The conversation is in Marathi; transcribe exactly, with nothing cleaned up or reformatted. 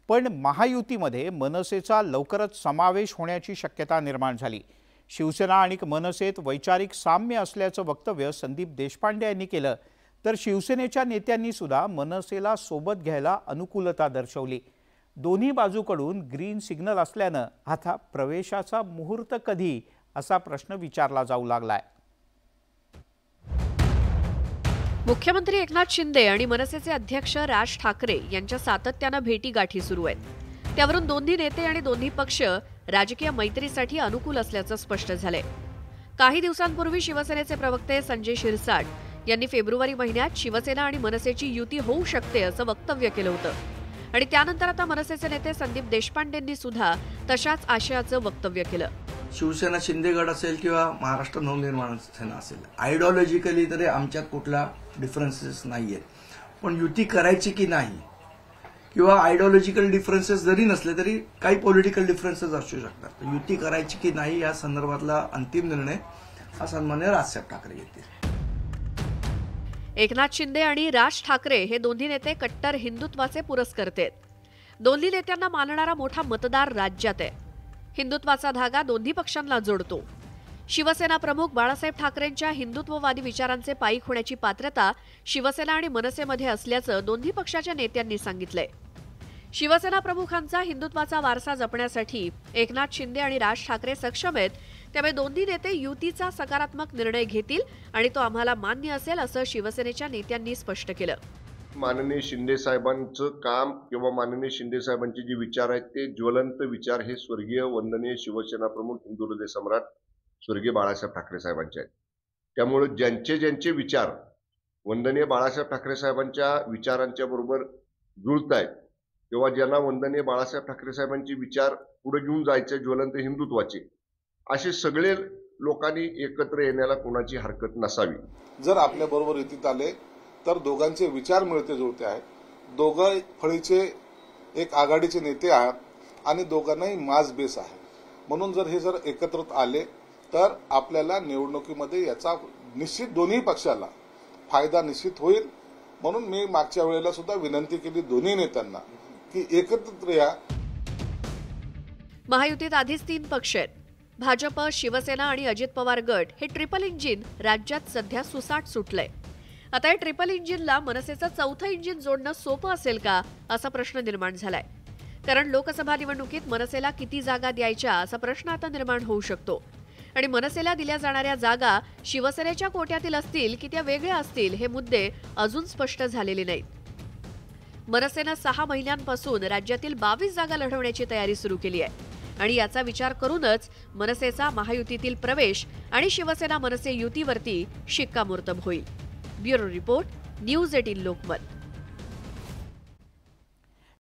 पण महायुतीमध्ये मनसेचा लवकरच समावेश होण्याची शक्यता निर्माण झाली। शिवसेना आणि मनसेत वैचारिक साम्य असल्याचं वक्तव्य संदीप देशपांडे यांनी केलं, तर शिवसेनेच्या नेत्यांनी सुद्धा मनसेला सोबत घ्यायला अनुकूलता दर्शवली। दोन्ही बाजूकडून ग्रीन सिग्नल असल्यानं आता प्रवेशाचा मुहूर्त कधी असा प्रश्न विचारला जाऊ लागलाय। मुख्यमंत्री एकनाथ शिंदे आणि मनसेचे अध्यक्ष राज ठाकरे यांच्या सातत्याने भेटीगाठी सुरू आहेत। त्यावरून दोन्ही नेते आणि दोन्ही पक्ष राजकीय मैत्रीसाठी अनुकूल असल्याचं स्पष्ट झालंय। काही दिवसांपूर्वी शिवसेनेचे प्रवक्ते संजय शिरसाट यांनी फेब्रुवारी महिन्यात शिवसेना आणि मनसेची युती होऊ शकते असं वक्तव्य केलं होतं आणि त्यानंतर आता मनसेचे नेते संदीप देशपांडेंनी सुद्धा तशाच आशयाचं वक्तव्य केलं। शिवसेना शिंदेगड असेल किंवा महाराष्ट्र नवनिर्माण सेना असेल, आयडिओलॉजिकली तरी आमच्यात कुठला डिफरन्सेस नाहीयेत, पण युती करायची की नाही किंवा आयडिओलॉजिकल डिफरन्सेस जरी नसले तरी काही पॉलिटिकल डिफरन्सेस असू शकतात। युती करायची की नाही या संदर्भातला अंतिम निर्णय हा सन्माननीय राजसाहेब ठाकरे घेतील। एकनाथ शिंदे आणि राज ठाकरे हे दोन्ही नेते कट्टर हिंदुत्वाचे पुरस्कर्ते आहेत। दोन्ही नेत्यांना मानणारा मोठा मतदार राज्यात आहे। हिंदुत्वाचा धागा दोन्ही पक्षांना जोडतो। शिवसेना प्रमुख बाळासाहेब ठाकरेंच्या हिंदुत्ववादी विचारांचे पाईक होण्याची पात्रता शिवसेना आणि मनसेमध्ये असल्याचं दोन्ही पक्षाच्या नेत्यांनी सांगितलंय। शिवसेना प्रमुखांचा हिंदुत्वाचा वारसा जपण्यासाठी एकनाथ शिंदे आणि राज ठाकरे सक्षम आहेत, त्यामुळे दोन्ही नेते युतीचा सकारात्मक निर्णय घेतील आणि तो आम्हाला मान्य असेल असं शिवसेनेच्या नेत्यांनी स्पष्ट केलं। माननीय शिंदे साहेबांचं काम किंवा माननीय शिंदे साहेबांचे जे विचार आहेत ते ज्वलंत विचार हे स्वर्गीय वंदनीय शिवसेना प्रमुख हिंदू हृदय सम्राट स्वर्गीय बाळासाहेब ठाकरे साहेबांचे आहेत। त्यामुळे ज्यांचे ज्यांचे विचार वंदनीय बाळासाहेब ठाकरे साहेबांच्या विचारांच्या बरोबर जुळत आहेत किंवा ज्यांना वंदनीय बाळासाहेब ठाकरे साहेबांचे विचार पुढे घेऊन जायचे ज्वलंत हिंदुत्वाचे, असे सगळे लोकांनी एकत्र येण्याला कोणाची हरकत नसावी। जर आपल्या बरोबर युतीत आले तर दोघांचे विचार मिळते जुळते आहेत। दोघं फळीचे एक आघाडीचे नेते आहेत आणि दोघांनाही माज बेस आहे, म्हणून जर हे जर एकत्र आले तर आपल्याला निवडणुकीमध्ये याचा निश्चित दोन्ही पक्षाला फायदा निश्चित होईल। म्हणून मी मागच्या वेळेला सुद्धा विनंती केली दोन्ही नेत्यांना की एकत्र या। महायुतीत आधीच तीन पक्ष आहेत, भाजप, शिवसेना आणि अजित पवार गट। हे ट्रिपल इंजिन राज्यात सध्या सुसाट सुटलंय। आता या ट्रिपल इंजिनला मनसेचं चौथं इंजिन जोडणं सोपं असेल का असा प्रश्न निर्माण झालाय, कारण लोकसभा निवडणुकीत मनसेला किती जागा द्यायच्या असा प्रश्न आता निर्माण होऊ शकतो आणि मनसेला दिल्या जाणाऱ्या जागा शिवसेनेच्या कोट्यातील असतील की त्या वेगळ्या असतील हे मुद्दे अजून स्पष्ट झालेले नाहीत। मनसेनं सहा महिन्यांपासून राज्यातील बावीस जागा लढवण्याची तयारी सुरू केली आहे आणि याचा विचार करूनच मनसेचा महायुतीतील प्रवेश आणि शिवसेना मनसे युतीवरती शिक्कामोर्तब होईल। ब्युरो रिपोर्ट, न्यूज अठरा लोकमत।